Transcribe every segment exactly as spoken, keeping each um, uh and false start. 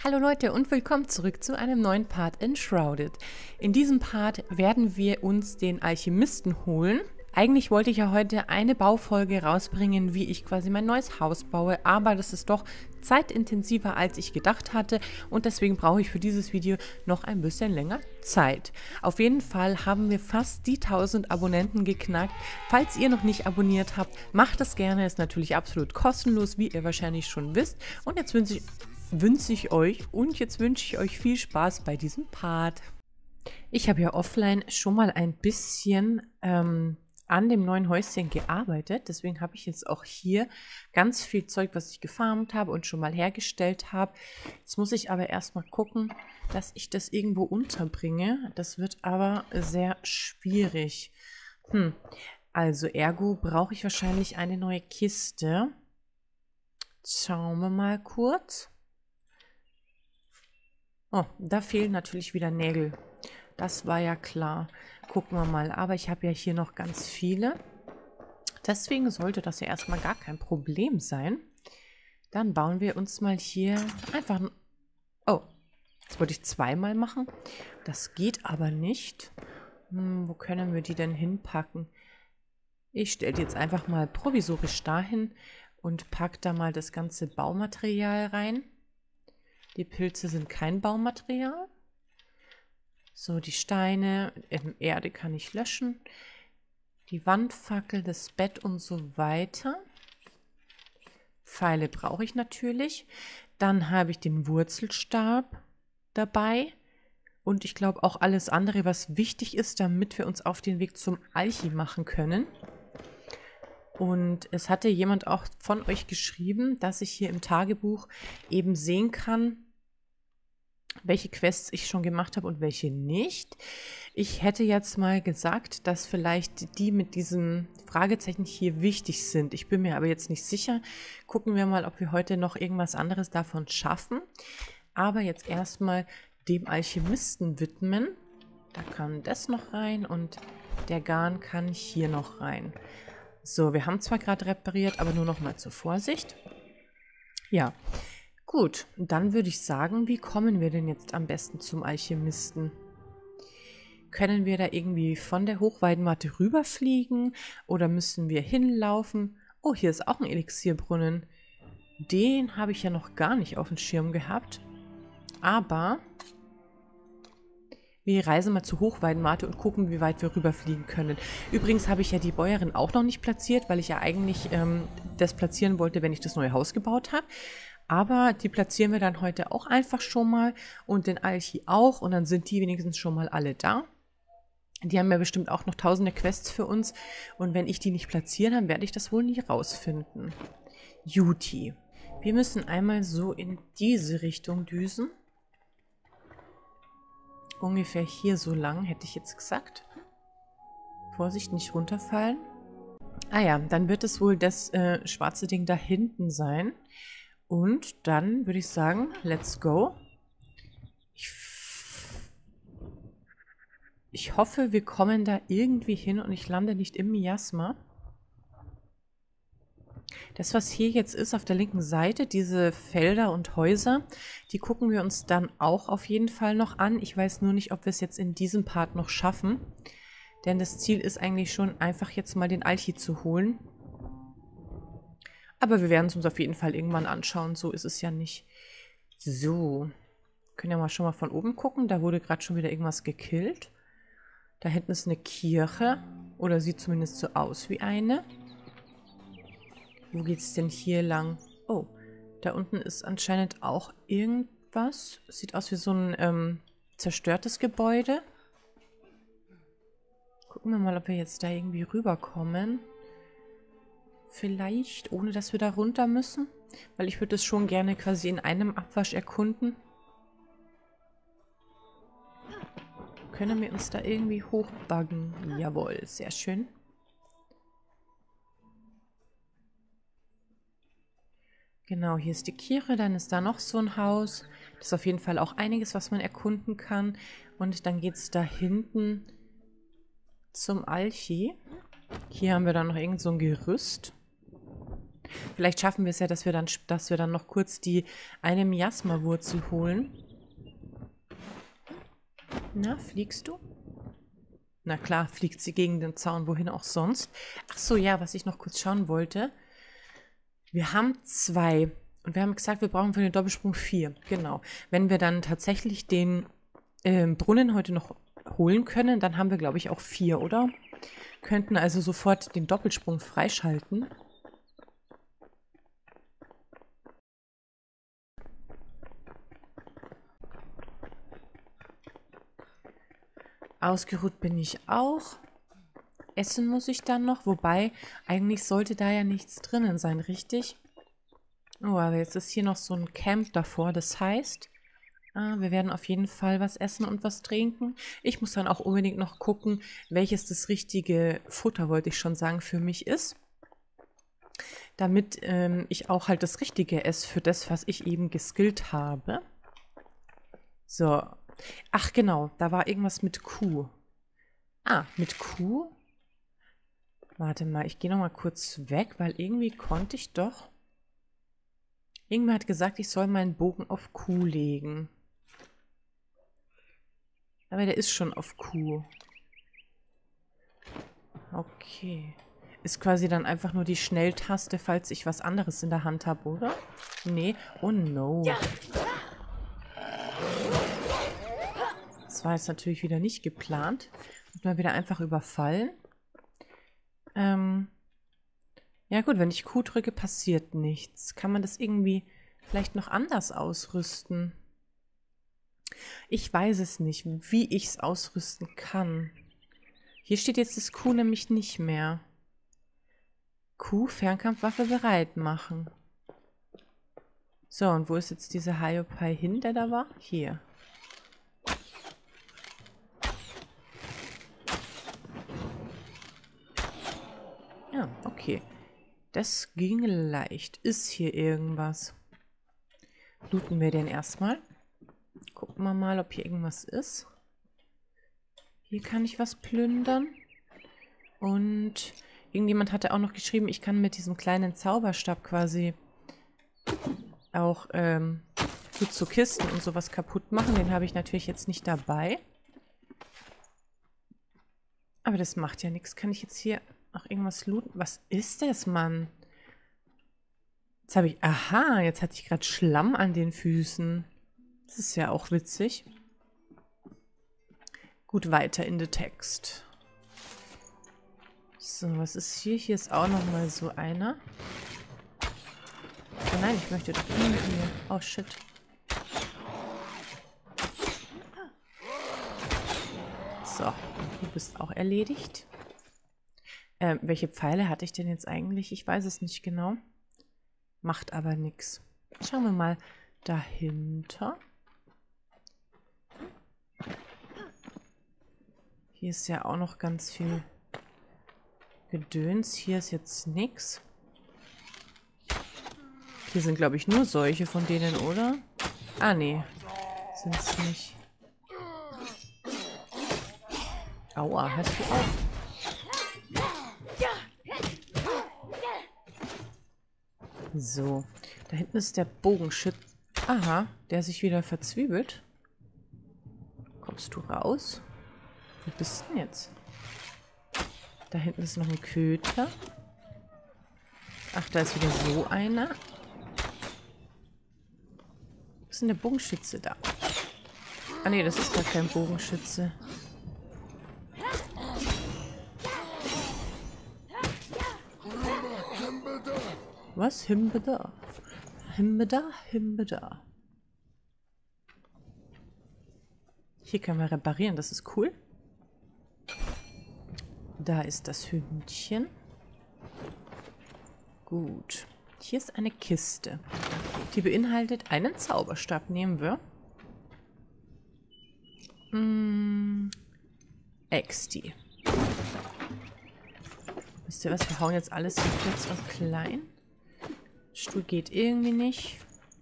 Hallo Leute und willkommen zurück zu einem neuen Part in Shrouded. In diesem Part werden wir uns den Alchemisten holen. Eigentlich wollte ich ja heute eine Baufolge rausbringen, wie ich quasi mein neues Haus baue, aber das ist doch zeitintensiver, als ich gedacht hatte und deswegen brauche ich für dieses Video noch ein bisschen länger Zeit. Auf jeden Fall haben wir fast die tausend Abonnenten geknackt. Falls ihr noch nicht abonniert habt, macht das gerne, ist natürlich absolut kostenlos, wie ihr wahrscheinlich schon wisst. Und jetzt wünsche ich, wünsche ich euch und jetzt wünsche ich euch viel Spaß bei diesem Part. Ich habe ja offline schon mal ein bisschen ähm, an dem neuen Häuschen gearbeitet. Deswegen habe ich jetzt auch hier ganz viel Zeug, was ich gefarmt habe und schon mal hergestellt habe. Jetzt muss ich aber erstmal gucken, dass ich das irgendwo unterbringe. Das wird aber sehr schwierig. Hm. Also ergo brauche ich wahrscheinlich eine neue Kiste. Schauen wir mal kurz. Oh, da fehlen natürlich wieder Nägel. Das war ja klar. Gucken wir mal. Aber ich habe ja hier noch ganz viele. Deswegen sollte das ja erstmal gar kein Problem sein. Dann bauen wir uns mal hier einfach... Oh, jetzt wollte ich zweimal machen. Das geht aber nicht. Hm, wo können wir die denn hinpacken? Ich stelle die jetzt einfach mal provisorisch dahin und packe da mal das ganze Baumaterial rein. Die Pilze sind kein Baumaterial. So, die Steine, Erde kann ich löschen. Die Wandfackel, das Bett und so weiter. Pfeile brauche ich natürlich. Dann habe ich den Wurzelstab dabei. Und ich glaube auch alles andere, was wichtig ist, damit wir uns auf den Weg zum Alchi machen können. Und es hatte jemand auch von euch geschrieben, dass ich hier im Tagebuch eben sehen kann, welche Quests ich schon gemacht habe und welche nicht. Ich hätte jetzt mal gesagt, dass vielleicht die mit diesem Fragezeichen hier wichtig sind. Ich bin mir aber jetzt nicht sicher. Gucken wir mal, ob wir heute noch irgendwas anderes davon schaffen. Aber jetzt erstmal dem Alchemisten widmen. Da kann das noch rein und der Garn kann hier noch rein. So, wir haben zwar gerade repariert, aber nur noch mal zur Vorsicht. Ja. Gut, dann würde ich sagen, wie kommen wir denn jetzt am besten zum Alchemisten? Können wir da irgendwie von der Hochweidenmatte rüberfliegen oder müssen wir hinlaufen? Oh, hier ist auch ein Elixierbrunnen. Den habe ich ja noch gar nicht auf dem Schirm gehabt. Aber wir reisen mal zur Hochweidenmatte und gucken, wie weit wir rüberfliegen können. Übrigens habe ich ja die Bäuerin auch noch nicht platziert, weil ich ja eigentlich ähm, das platzieren wollte, wenn ich das neue Haus gebaut habe. Aber die platzieren wir dann heute auch einfach schon mal und den Alchi auch und dann sind die wenigstens schon mal alle da. Die haben ja bestimmt auch noch tausende Quests für uns und wenn ich die nicht platziere, dann werde ich das wohl nie rausfinden. Juti. Wir müssen einmal so in diese Richtung düsen. Ungefähr hier so lang, hätte ich jetzt gesagt. Vorsicht, nicht runterfallen. Ah ja, dann wird es wohl das äh, schwarze Ding da hinten sein. Und dann würde ich sagen, let's go. Ich, ich hoffe, wir kommen da irgendwie hin und ich lande nicht im Miasma. Das, was hier jetzt ist auf der linken Seite, diese Felder und Häuser, die gucken wir uns dann auch auf jeden Fall noch an. Ich weiß nur nicht, ob wir es jetzt in diesem Part noch schaffen. Denn das Ziel ist eigentlich schon, einfach jetzt mal den Alchi zu holen. Aber wir werden es uns auf jeden Fall irgendwann anschauen. So ist es ja nicht. So. Können ja mal schon mal von oben gucken. Da wurde gerade schon wieder irgendwas gekillt. Da hinten ist eine Kirche. Oder sieht zumindest so aus wie eine. Wo geht es denn hier lang? Oh, da unten ist anscheinend auch irgendwas. Sieht aus wie so ein ähm, zerstörtes Gebäude. Gucken wir mal, ob wir jetzt da irgendwie rüberkommen. Vielleicht, ohne dass wir da runter müssen. Weil ich würde es schon gerne quasi in einem Abwasch erkunden. Können wir uns da irgendwie hochbuggen? Jawohl, sehr schön. Genau, hier ist die Kirche, dann ist da noch so ein Haus. Das ist auf jeden Fall auch einiges, was man erkunden kann. Und dann geht es da hinten zum Alchi. Hier haben wir dann noch irgend so ein Gerüst. Vielleicht schaffen wir es ja, dass wir dann, dass wir dann noch kurz die eine Miasma-Wurzel holen. Na, fliegst du? Na klar, fliegt sie gegen den Zaun, wohin auch sonst. Ach so, ja, was ich noch kurz schauen wollte. Wir haben zwei. Und wir haben gesagt, wir brauchen für den Doppelsprung vier. Genau. Wenn wir dann tatsächlich den äh, Brunnen heute noch holen können, dann haben wir, glaube ich, auch vier, oder? Könnten also sofort den Doppelsprung freischalten. Ausgeruht bin ich auch. Essen muss ich dann noch, wobei eigentlich sollte da ja nichts drinnen sein, richtig? Oh, aber jetzt ist hier noch so ein Camp davor, das heißt, äh, wir werden auf jeden Fall was essen und was trinken. Ich muss dann auch unbedingt noch gucken, welches das richtige Futter, wollte ich schon sagen, für mich ist. Damit ähm, ich auch halt das Richtige esse für das, was ich eben geskillt habe. So. Ach genau, da war irgendwas mit Kuh. Ah, mit Kuh? Warte mal, ich gehe nochmal kurz weg, weil irgendwie konnte ich doch... Irgendwer hat gesagt, ich soll meinen Bogen auf Kuh legen. Aber der ist schon auf Kuh. Okay. Ist quasi dann einfach nur die Schnelltaste, falls ich was anderes in der Hand habe, oder? Nee. Oh no. Das war jetzt natürlich wieder nicht geplant. Muss mal wieder einfach überfallen. Ähm... Ja gut, wenn ich Q drücke, passiert nichts. Kann man das irgendwie vielleicht noch anders ausrüsten? Ich weiß es nicht, wie ich es ausrüsten kann. Hier steht jetzt das Q nämlich nicht mehr. Q, Fernkampfwaffe bereit machen. So, und wo ist jetzt dieser Hiopai hin, der da war? Hier. Ja, okay. Das ging leicht. Ist hier irgendwas? Looten wir den erstmal. Gucken wir mal, ob hier irgendwas ist. Hier kann ich was plündern. Und irgendjemand hatte auch noch geschrieben, ich kann mit diesem kleinen Zauberstab quasi auch ähm, gut so Kisten und sowas kaputt machen. Den habe ich natürlich jetzt nicht dabei. Aber das macht ja nichts. Kann ich jetzt hier noch irgendwas looten? Was ist das, Mann? Jetzt habe ich... Aha, jetzt hatte ich gerade Schlamm an den Füßen. Das ist ja auch witzig. Gut, weiter in den Text. So, was ist hier? Hier ist auch noch mal so einer. Oh nein, ich möchte doch ihn hier. Oh, shit. So, du bist auch erledigt. Ähm, welche Pfeile hatte ich denn jetzt eigentlich? Ich weiß es nicht genau. Macht aber nichts. Schauen wir mal dahinter. Hier ist ja auch noch ganz viel Gedöns. Hier ist jetzt nichts. Hier sind, glaube ich, nur solche von denen, oder? Ah, nee. Sind es nicht. Aua, hörst du auf? So, da hinten ist der Bogenschütze. Aha, der sich wieder verzwiebelt. Kommst du raus? Wo bist du denn jetzt? Da hinten ist noch ein Köter. Ach, da ist wieder so einer. Wo ist denn der Bogenschütze da? Ah ne, das ist gar kein Bogenschütze. Was? Himbeda? Himbeda? Himbeda. Hier können wir reparieren, das ist cool. Da ist das Hündchen. Gut. Hier ist eine Kiste. Die beinhaltet einen Zauberstab. Nehmen wir. Hm. X D. Wisst ihr was? Wir hauen jetzt alles hier kurz und klein. Stuhl geht irgendwie nicht.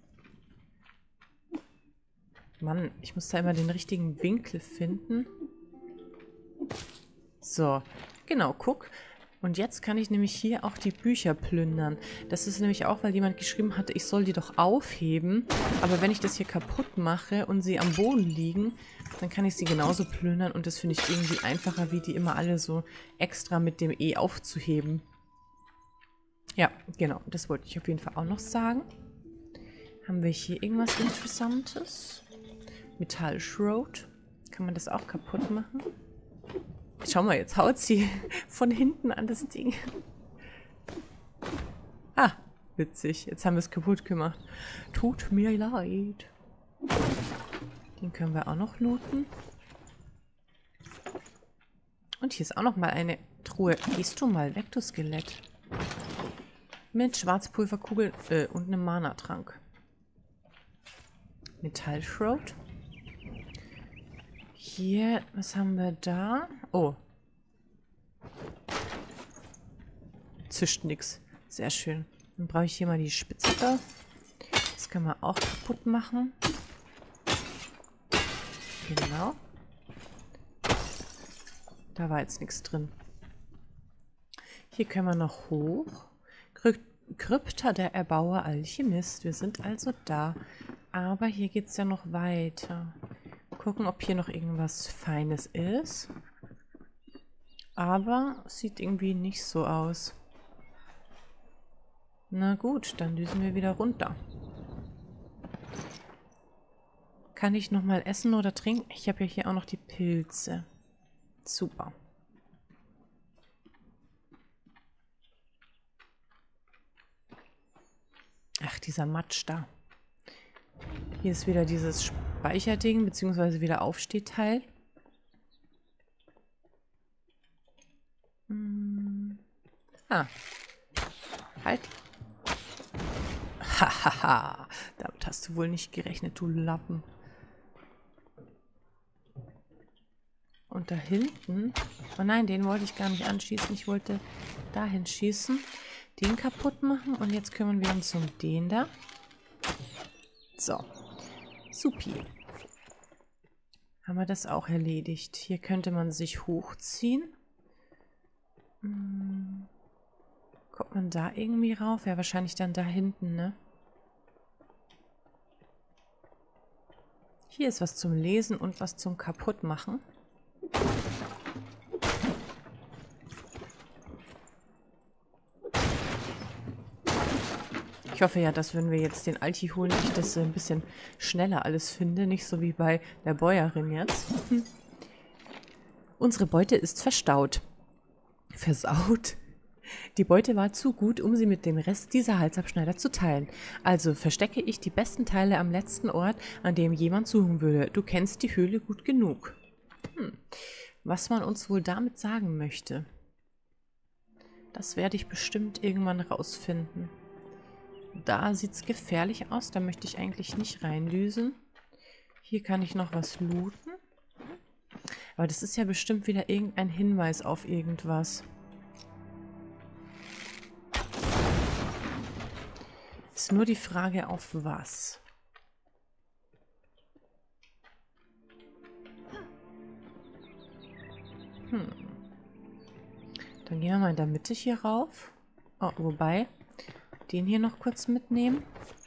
Mann, ich muss da immer den richtigen Winkel finden. So, genau, guck. Und jetzt kann ich nämlich hier auch die Bücher plündern. Das ist nämlich auch, weil jemand geschrieben hatte, ich soll die doch aufheben. Aber wenn ich das hier kaputt mache und sie am Boden liegen, dann kann ich sie genauso plündern. Und das finde ich irgendwie einfacher, wie die immer alle so extra mit dem E aufzuheben. Ja, genau. Das wollte ich auf jeden Fall auch noch sagen. Haben wir hier irgendwas Interessantes? Metallschrot. Kann man das auch kaputt machen? Schau mal, jetzt haut sie von hinten an das Ding. Ah, witzig. Jetzt haben wir es kaputt gemacht. Tut mir leid. Den können wir auch noch looten. Und hier ist auch noch mal eine Truhe. Gehst du mal weg, du Skelett. Mit Schwarzpulverkugeln äh, und einem Mana-Trank. Metallschrot. Hier, was haben wir da? Oh. Zischt nix. Sehr schön. Dann brauche ich hier mal die Spitze. Das können wir auch kaputt machen. Genau. Da war jetzt nichts drin. Hier können wir noch hoch. Kry Krypta der Erbauer Alchemist. Wir sind also da. Aber hier geht es ja noch weiter. Gucken, ob hier noch irgendwas Feines ist. Aber sieht irgendwie nicht so aus. Na gut, dann düsen wir wieder runter. Kann ich noch mal essen oder trinken? Ich habe ja hier auch noch die Pilze. Super. Ach, dieser Matsch da. Hier ist wieder dieses Speicherding, beziehungsweise wieder Aufstehteil. Hm. Ah. Halt. Hahaha. Damit hast du wohl nicht gerechnet, du Lappen. Und da hinten... Oh nein, den wollte ich gar nicht anschießen. Ich wollte dahin schießen. Den kaputt machen. Und jetzt kümmern wir uns um den da. So. Supi. Haben wir das auch erledigt. Hier könnte man sich hochziehen. Hm. Kommt man da irgendwie rauf? Ja, wahrscheinlich dann da hinten, ne? Hier ist was zum Lesen und was zum Kaputtmachen. Ich hoffe ja, dass wenn wir jetzt den Alti holen, ich das ein bisschen schneller alles finde. Nicht so wie bei der Bäuerin jetzt. Hm. Unsere Beute ist verstaut. Versaut? Die Beute war zu gut, um sie mit dem Rest dieser Halsabschneider zu teilen. Also verstecke ich die besten Teile am letzten Ort, an dem jemand suchen würde. Du kennst die Höhle gut genug. Hm. Was man uns wohl damit sagen möchte. Das werde ich bestimmt irgendwann rausfinden. Da sieht es gefährlich aus. Da möchte ich eigentlich nicht reindüsen. Hier kann ich noch was looten. Aber das ist ja bestimmt wieder irgendein Hinweis auf irgendwas. Ist nur die Frage, auf was. Hm. Dann gehen wir mal in der Mitte hier rauf. Oh, wobei, den hier noch kurz mitnehmen.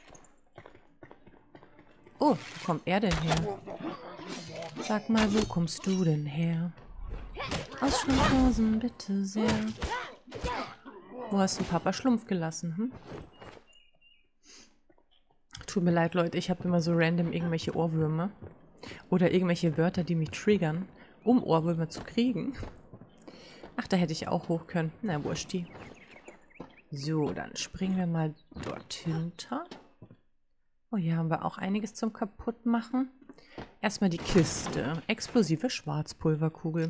Oh, wo kommt er denn her? Sag mal, wo kommst du denn her? Aus Schlumpfhausen, bitte sehr. Wo hast du Papa Schlumpf gelassen, hm? Tut mir leid, Leute, ich habe immer so random irgendwelche Ohrwürmer. Oder irgendwelche Wörter, die mich triggern, um Ohrwürmer zu kriegen. Ach, da hätte ich auch hoch können. Na, wurscht die. So, dann springen wir mal dort hinter. Oh, hier haben wir auch einiges zum Kaputtmachen. Erstmal die Kiste. Explosive Schwarzpulverkugel.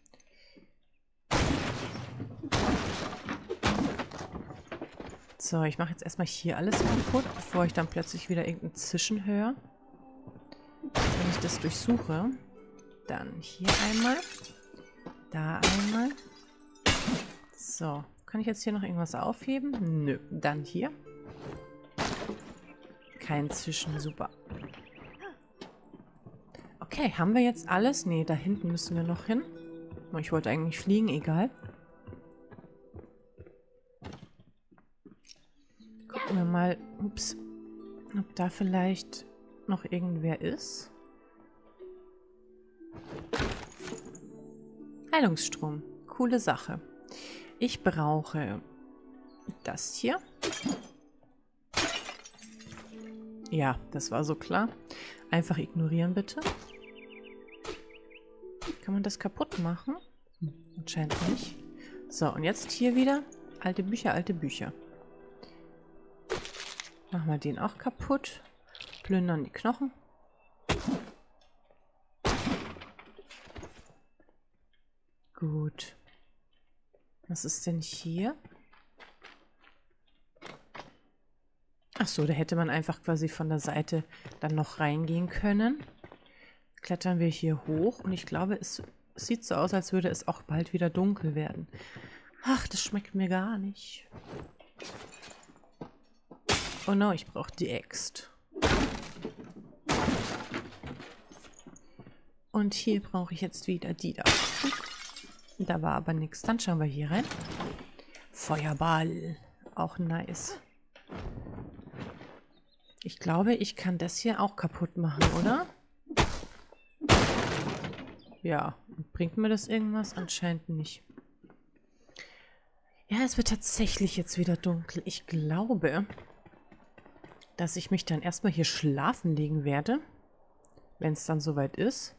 So, ich mache jetzt erstmal hier alles kaputt, bevor ich dann plötzlich wieder irgendein Zischen höre. Wenn ich das durchsuche. Dann hier einmal. Da einmal. So, kann ich jetzt hier noch irgendwas aufheben? Nö. Dann hier. Kein Zischen, super. Okay, haben wir jetzt alles? Nee, da hinten müssen wir noch hin. Ich wollte eigentlich fliegen, egal. Ups. Ob da vielleicht noch irgendwer ist? Heilungsstrom. Coole Sache. Ich brauche das hier. Ja, das war so klar. Einfach ignorieren, bitte. Kann man das kaputt machen? Hm, anscheinend nicht. So, und jetzt hier wieder. Alte Bücher, alte Bücher. Machen wir den auch kaputt. Plündern die Knochen. Gut. Was ist denn hier? Ach so, da hätte man einfach quasi von der Seite dann noch reingehen können. Klettern wir hier hoch und ich glaube, es sieht so aus, als würde es auch bald wieder dunkel werden. Ach, das schmeckt mir gar nicht. Oh no, ich brauche die Axt. Und hier brauche ich jetzt wieder die da. Da war aber nichts. Dann schauen wir hier rein. Feuerball. Auch nice. Ich glaube, ich kann das hier auch kaputt machen, oder? Ja. Bringt mir das irgendwas? Anscheinend nicht. Ja, es wird tatsächlich jetzt wieder dunkel. Ich glaube, dass ich mich dann erstmal hier schlafen legen werde. Wenn es dann soweit ist.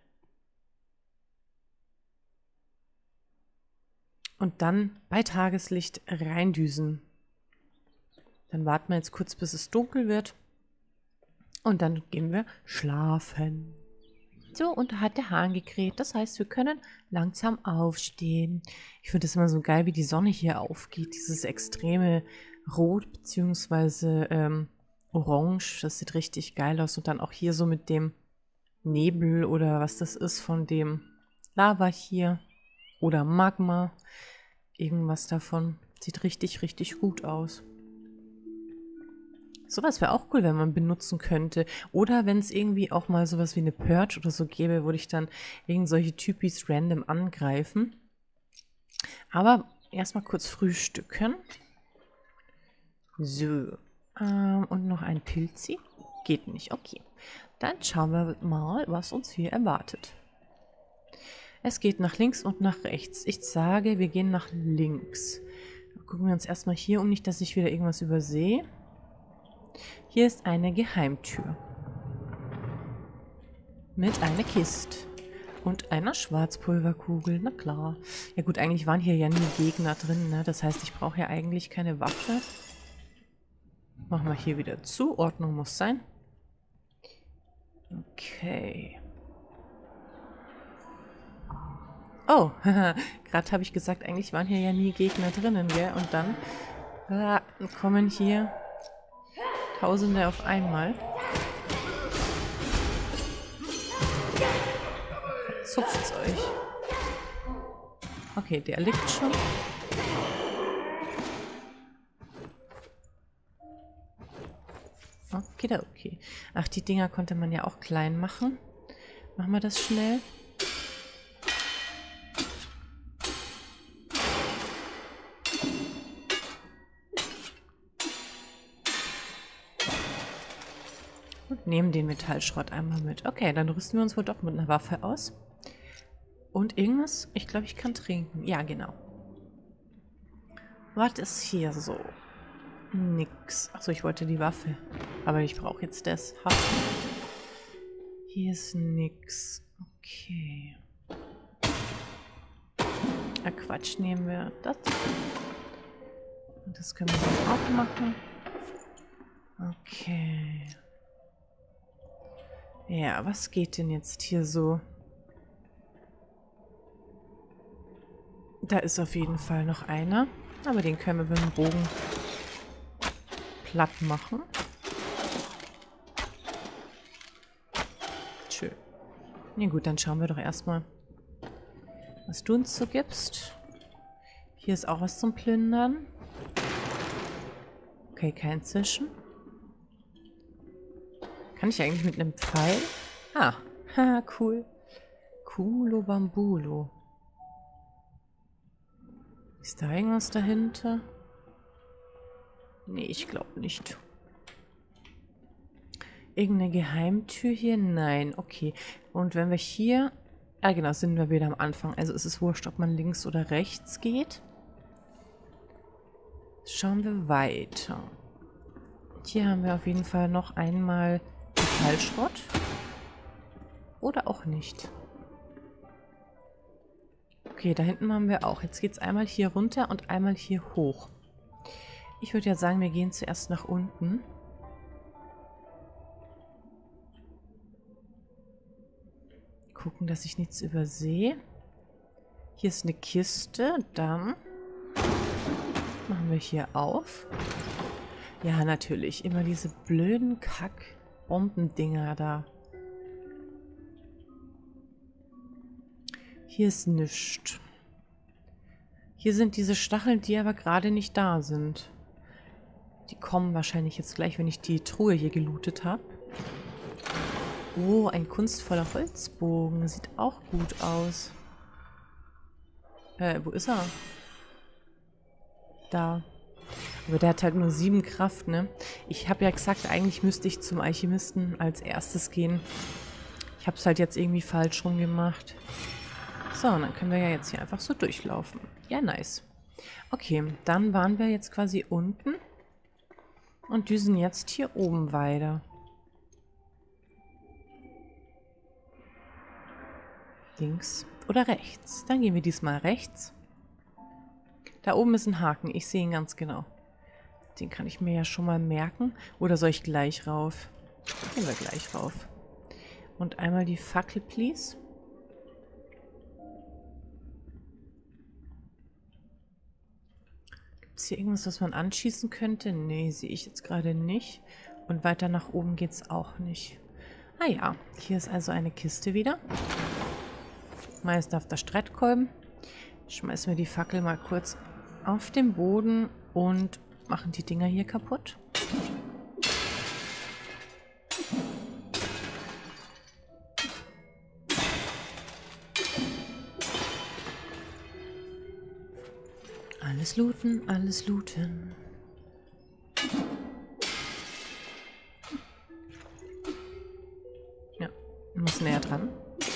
Und dann bei Tageslicht reindüsen. Dann warten wir jetzt kurz, bis es dunkel wird. Und dann gehen wir schlafen. So, und da hat der Hahn gekräht. Das heißt, wir können langsam aufstehen. Ich finde es immer so geil, wie die Sonne hier aufgeht. Dieses extreme Rot bzw. Ähm, Orange. Das sieht richtig geil aus. Und dann auch hier so mit dem Nebel oder was das ist von dem Lava hier. Oder Magma. Irgendwas davon. Sieht richtig, richtig gut aus. Sowas wäre auch cool, wenn man benutzen könnte. Oder wenn es irgendwie auch mal sowas wie eine Purge oder so gäbe, würde ich dann irgend solche Typis random angreifen. Aber erstmal kurz frühstücken. So. Ähm, und noch ein Pilzi. Geht nicht, okay. Dann schauen wir mal, was uns hier erwartet. Es geht nach links und nach rechts. Ich sage, wir gehen nach links. Gucken wir uns erstmal hier um, nicht, dass ich wieder irgendwas übersehe. Hier ist eine Geheimtür. Mit einer Kiste. Und einer Schwarzpulverkugel, na klar. Ja gut, eigentlich waren hier ja nie Gegner drin, ne? Das heißt, ich brauche ja eigentlich keine Waffe. Machen wir hier wieder zu. Ordnung muss sein. Okay. Oh, gerade habe ich gesagt, eigentlich waren hier ja nie Gegner drinnen, gell? Und dann äh, kommen hier Tausende auf einmal. Zupft's euch. Okay, der liegt schon. Okay, da okay. Ach, die Dinger konnte man ja auch klein machen. Machen wir das schnell. Und nehmen den Metallschrott einmal mit. Okay, dann rüsten wir uns wohl doch mit einer Waffe aus. Und irgendwas? Ich glaube, ich kann trinken. Ja, genau. Was ist hier so? Nix. Achso, ich wollte die Waffe. Aber ich brauche jetzt das. Ha. Hier ist nix. Okay. Ah, Quatsch, nehmen wir das. Und das können wir dann auch machen. Okay. Ja, was geht denn jetzt hier so? Da ist auf jeden Fall noch einer. Aber den können wir mit dem Bogen platt machen. Schön. Ja gut, dann schauen wir doch erstmal, was du uns so gibst. Hier ist auch was zum Plündern. Okay, kein Zischen. Kann ich eigentlich mit einem Pfeil? Ah, haha, cool. Kulo Bambulo. Ist da irgendwas dahinter? Nee, ich glaube nicht. Irgendeine Geheimtür hier? Nein, okay. Und wenn wir hier... Ah, genau, sind wir wieder am Anfang. Also ist es wurscht, ob man links oder rechts geht. Schauen wir weiter. Hier haben wir auf jeden Fall noch einmal Metallschrott. Oder auch nicht. Okay, da hinten haben wir auch. Jetzt geht es einmal hier runter und einmal hier hoch. Ich würde ja sagen, wir gehen zuerst nach unten. Gucken, dass ich nichts übersehe. Hier ist eine Kiste. Dann machen wir hier auf. Ja, natürlich. Immer diese blöden Kack-Bombendinger da. Hier ist nichts. Hier sind diese Stacheln, die aber gerade nicht da sind. Die kommen wahrscheinlich jetzt gleich, wenn ich die Truhe hier gelootet habe. Oh, ein kunstvoller Holzbogen. Sieht auch gut aus. Äh, wo ist er? Da. Aber der hat halt nur sieben Kraft, ne? Ich habe ja gesagt, eigentlich müsste ich zum Alchemisten als erstes gehen. Ich habe es halt jetzt irgendwie falsch rum gemacht. So, und dann können wir ja jetzt hier einfach so durchlaufen. Ja, nice. Okay, dann waren wir jetzt quasi unten und düsen jetzt hier oben weiter. Links oder rechts? Dann gehen wir diesmal rechts. Da oben ist ein Haken, ich sehe ihn ganz genau. Den kann ich mir ja schon mal merken. Oder soll ich gleich rauf? Gehen wir gleich rauf. Und einmal die Fackel, please. Gibt es hier irgendwas, was man anschießen könnte? Nee, sehe ich jetzt gerade nicht. Und weiter nach oben geht es auch nicht. Ah ja, hier ist also eine Kiste wieder. Meisterhafter Streitkolben. Schmeißen wir die Fackel mal kurz auf den Boden und machen die Dinger hier kaputt. Alles looten, alles looten. Ja, muss näher dran.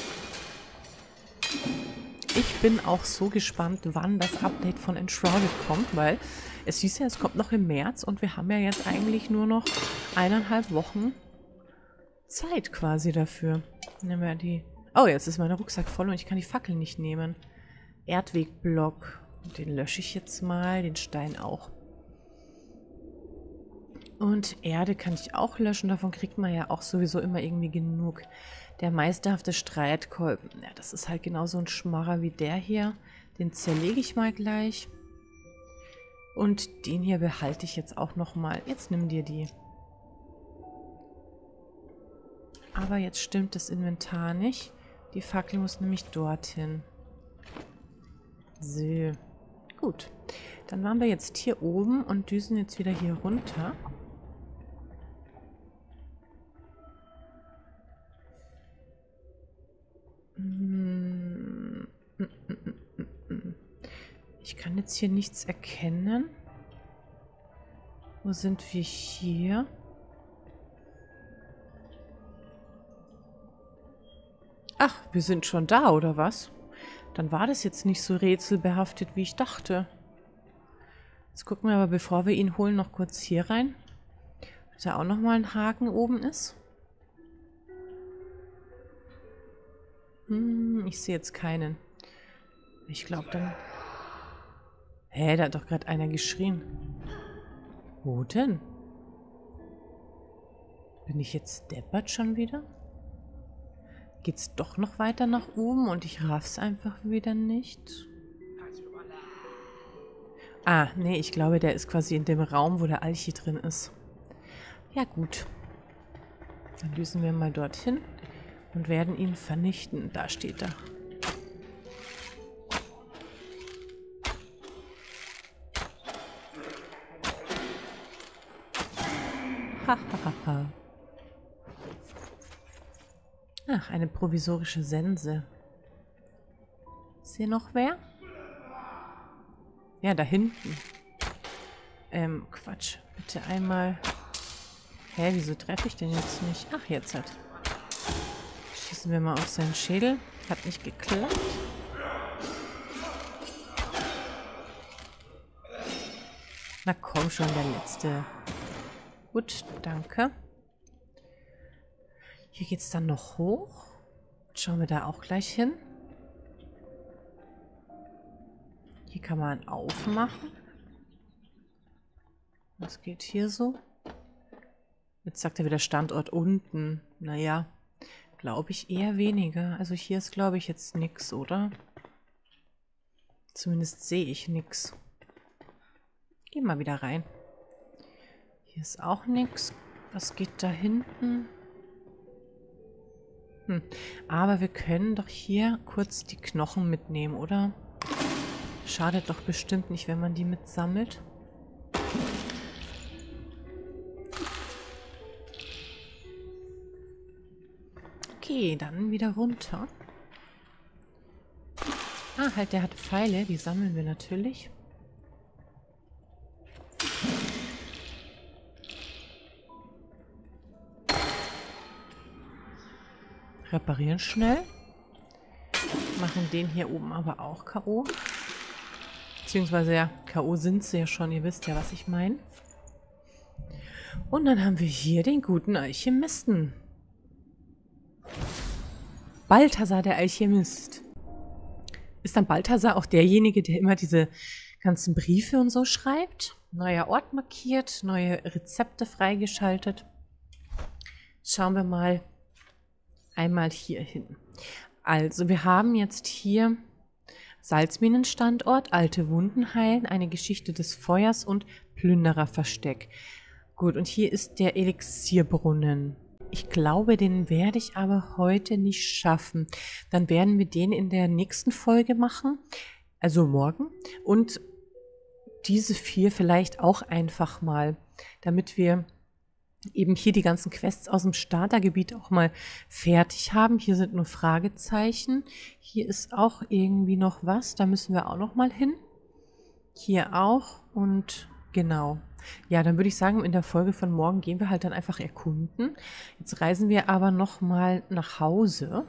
Ich bin auch so gespannt, wann das Update von Enshrouded kommt, weil es hieß ja, es kommt noch im März und wir haben ja jetzt eigentlich nur noch eineinhalb Wochen Zeit quasi dafür. Nehmen wir die... Oh, jetzt ist mein Rucksack voll und ich kann die Fackel nicht nehmen. Erdwegblock. Den lösche ich jetzt mal, den Stein auch. Und Erde kann ich auch löschen, davon kriegt man ja auch sowieso immer irgendwie genug. Der meisterhafte Streitkolben, ja, das ist halt genauso ein Schmarrer wie der hier. Den zerlege ich mal gleich. Und den hier behalte ich jetzt auch nochmal. Jetzt nimm dir die. Aber jetzt stimmt das Inventar nicht. Die Fackel muss nämlich dorthin. So. Gut. Dann waren wir jetzt hier oben und düsen jetzt wieder hier runter. Ich kann jetzt hier nichts erkennen. Wo sind wir hier? Ach, wir sind schon da, oder was? Dann war das jetzt nicht so rätselbehaftet, wie ich dachte. Jetzt gucken wir aber, bevor wir ihn holen, noch kurz hier rein. Dass da auch nochmal ein Haken oben ist. Hm, ich sehe jetzt keinen. Ich glaube dann... Hä, da hat doch gerade einer geschrien. Wo denn? Bin ich jetzt deppert schon wieder? Geht's doch noch weiter nach oben und ich raff's einfach wieder nicht? Ah, nee, ich glaube, der ist quasi in dem Raum, wo der Alchi drin ist. Ja, gut. Dann düsen wir mal dorthin und werden ihn vernichten. Da steht er. Hahaha. Ach, eine provisorische Sense. Ist hier noch wer? Ja, da hinten. Ähm, Quatsch. Bitte einmal... Hä, wieso treffe ich den jetzt nicht? Ach, jetzt halt. Schießen wir mal auf seinen Schädel. Hat nicht geklappt. Na komm schon, der letzte. Gut, danke. Hier geht es dann noch hoch. Schauen wir da auch gleich hin. Hier kann man aufmachen. Was geht hier so? Jetzt sagt er wieder Standort unten. Naja, glaube ich eher weniger. Also hier ist, glaube ich, jetzt nichts, oder? Zumindest sehe ich nichts. Geh mal wieder rein. Hier ist auch nichts. Was geht da hinten? Hm. Aber wir können doch hier kurz die Knochen mitnehmen, oder? Schadet doch bestimmt nicht, wenn man die mitsammelt. Okay, dann wieder runter. Ah, halt, der hat Pfeile. Die sammeln wir natürlich. Reparieren schnell. Machen den hier oben aber auch K O. Beziehungsweise ja, K O sind sie ja schon. Ihr wisst ja, was ich meine. Und dann haben wir hier den guten Alchemisten. Balthasar, der Alchemist. Ist dann Balthasar auch derjenige, der immer diese ganzen Briefe und so schreibt? Neuer Ort markiert, neue Rezepte freigeschaltet. Schauen wir mal einmal hier hin. Also, wir haben jetzt hier Salzminenstandort, alte Wunden heilen, eine Geschichte des Feuers und Plündererversteck. Gut, und hier ist der Elixierbrunnen. Ich glaube, den werde ich aber heute nicht schaffen. Dann werden wir den in der nächsten Folge machen, also morgen. Und diese vier vielleicht auch einfach mal, damit wir eben hier die ganzen Quests aus dem Startergebiet auch mal fertig haben. Hier sind nur Fragezeichen. Hier ist auch irgendwie noch was. Da müssen wir auch noch mal hin. Hier auch. Und genau. Ja, dann würde ich sagen, in der Folge von morgen gehen wir halt dann einfach erkunden. Jetzt reisen wir aber noch mal nach Hause,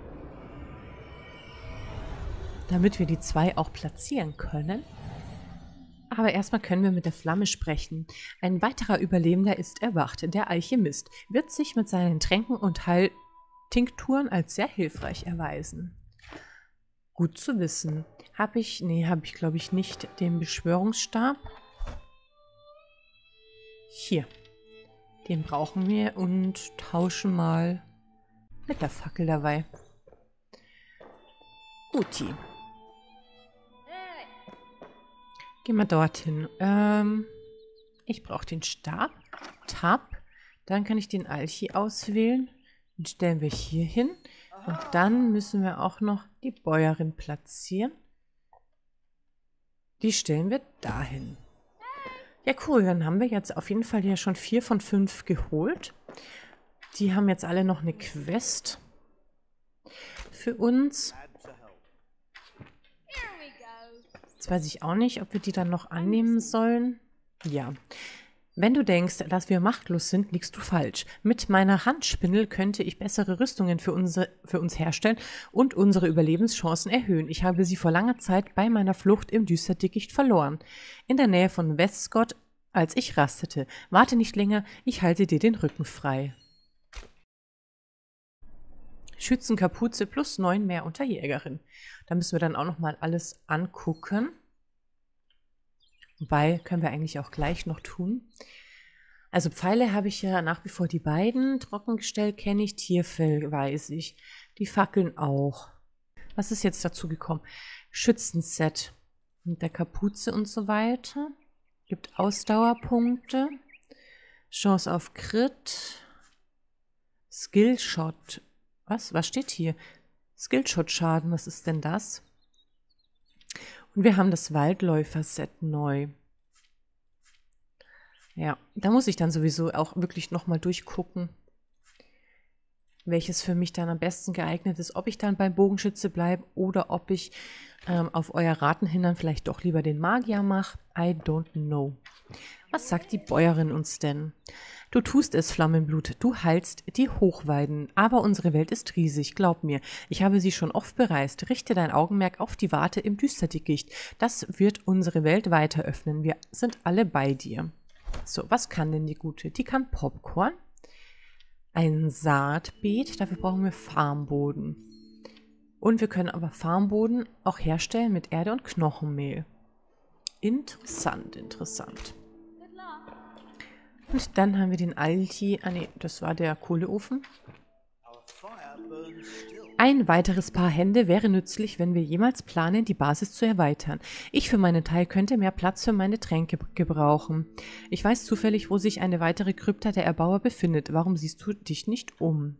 damit wir die zwei auch platzieren können. Aber erstmal können wir mit der Flamme sprechen. Ein weiterer Überlebender ist erwacht. Der Alchemist wird sich mit seinen Tränken und Heiltinkturen als sehr hilfreich erweisen. Gut zu wissen. Habe ich, nee, habe ich glaube ich nicht, den Beschwörungsstab. Hier. Den brauchen wir und tauschen mal mit der Fackel dabei. Guti. Gehen wir dorthin. Ähm, ich brauche den Stab. Tab. Dann kann ich den Alchi auswählen. Den stellen wir hier hin. Und dann müssen wir auch noch die Bäuerin platzieren. Die stellen wir dahin. Ja, cool. Dann haben wir jetzt auf jeden Fall ja schon vier von fünf geholt. Die haben jetzt alle noch eine Quest für uns. Jetzt weiß ich auch nicht, ob wir die dann noch annehmen sollen. Ja. Wenn du denkst, dass wir machtlos sind, liegst du falsch. Mit meiner Handspindel könnte ich bessere Rüstungen für, unsere, für uns herstellen und unsere Überlebenschancen erhöhen. Ich habe sie vor langer Zeit bei meiner Flucht im Düsterdickicht verloren. In der Nähe von Westgott, als ich rastete. Warte nicht länger, ich halte dir den Rücken frei. Schützenkapuze plus neun mehr unter Jägerin. Da müssen wir dann auch nochmal alles angucken. Wobei, können wir eigentlich auch gleich noch tun. Also Pfeile habe ich ja nach wie vor die beiden. Trockengestell kenne ich, Tierfell weiß ich. Die Fackeln auch. Was ist jetzt dazu gekommen? Schützenset mit der Kapuze und so weiter. Gibt Ausdauerpunkte. Chance auf Crit. Skillshot. Was? Was steht hier? Skillshot-Schaden, was ist denn das? Und wir haben das Waldläufer-Set neu. Ja, da muss ich dann sowieso auch wirklich nochmal durchgucken, welches für mich dann am besten geeignet ist. Ob ich dann beim Bogenschütze bleibe oder ob ich ähm, auf euer Raten hin dann vielleicht doch lieber den Magier mache. I don't know. Was sagt die Bäuerin uns denn? Du tust es, Flammenblut, du heilst die Hochweiden, aber unsere Welt ist riesig, glaub mir. Ich habe sie schon oft bereist. Richte dein Augenmerk auf die Warte im Düsterdickicht. Das wird unsere Welt weiter öffnen. Wir sind alle bei dir. So, was kann denn die Gute? Die kann Popcorn, ein Saatbeet, dafür brauchen wir Farmboden. Und wir können aber Farmboden auch herstellen mit Erde und Knochenmehl. Interessant, interessant. Und dann haben wir den Alti, ah ne, das war der Kohleofen. Ein weiteres Paar Hände wäre nützlich, wenn wir jemals planen, die Basis zu erweitern. Ich für meinen Teil könnte mehr Platz für meine Tränke gebrauchen. Ich weiß zufällig, wo sich eine weitere Krypta der Erbauer befindet. Warum siehst du dich nicht um?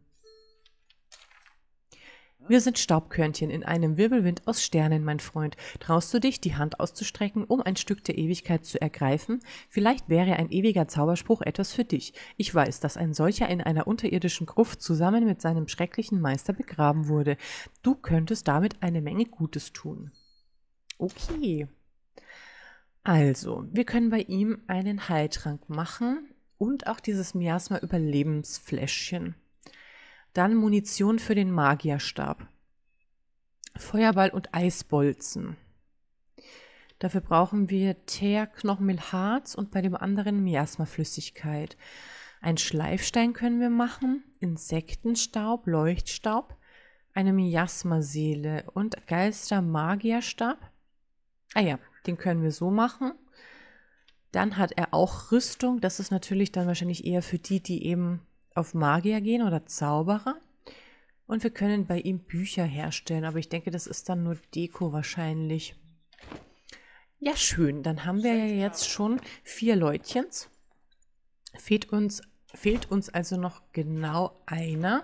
Wir sind Staubkörnchen in einem Wirbelwind aus Sternen, mein Freund. Traust du dich, die Hand auszustrecken, um ein Stück der Ewigkeit zu ergreifen? Vielleicht wäre ein ewiger Zauberspruch etwas für dich. Ich weiß, dass ein solcher in einer unterirdischen Gruft zusammen mit seinem schrecklichen Meister begraben wurde. Du könntest damit eine Menge Gutes tun. Okay. Also, wir können bei ihm einen Heiltrank machen und auch dieses Miasma-Überlebensfläschchen. Dann Munition für den Magierstab. Feuerball und Eisbolzen. Dafür brauchen wir Teer, Knochenmehl, Harz und bei dem anderen Miasmaflüssigkeit. Ein Schleifstein können wir machen, Insektenstaub, Leuchtstaub, eine Miasmaseele und Geister-Magierstab. Ah ja, den können wir so machen. Dann hat er auch Rüstung. Das ist natürlich dann wahrscheinlich eher für die, die eben auf Magier gehen oder Zauberer. Und wir können bei ihm Bücher herstellen, aber ich denke, das ist dann nur Deko wahrscheinlich. Ja, schön. Dann haben wir ja jetzt schon vier Leutchens. Fehlt uns, fehlt uns also noch genau einer.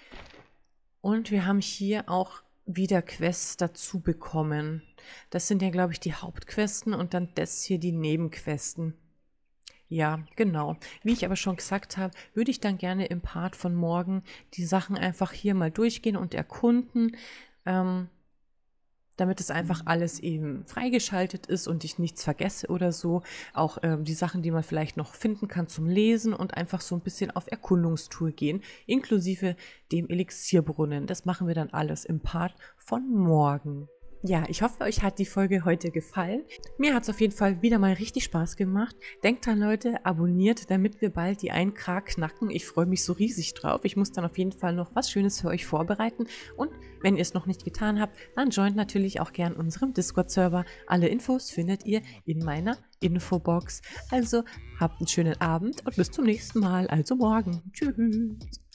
Und wir haben hier auch wieder Quests dazu bekommen. Das sind ja, glaube ich, die Hauptquesten und dann das hier die Nebenquesten. Ja, genau. Wie ich aber schon gesagt habe, würde ich dann gerne im Part von morgen die Sachen einfach hier mal durchgehen und erkunden, ähm, damit es einfach alles eben freigeschaltet ist und ich nichts vergesse oder so. Auch ähm, die Sachen, die man vielleicht noch finden kann zum Lesen und einfach so ein bisschen auf Erkundungstour gehen, inklusive dem Elixierbrunnen. Das machen wir dann alles im Part von morgen. Ja, ich hoffe, euch hat die Folge heute gefallen. Mir hat es auf jeden Fall wieder mal richtig Spaß gemacht. Denkt dran, Leute, abonniert, damit wir bald die ein K knacken. Ich freue mich so riesig drauf. Ich muss dann auf jeden Fall noch was Schönes für euch vorbereiten. Und wenn ihr es noch nicht getan habt, dann joint natürlich auch gern unserem Discord-Server. Alle Infos findet ihr in meiner Infobox. Also habt einen schönen Abend und bis zum nächsten Mal, also morgen. Tschüss.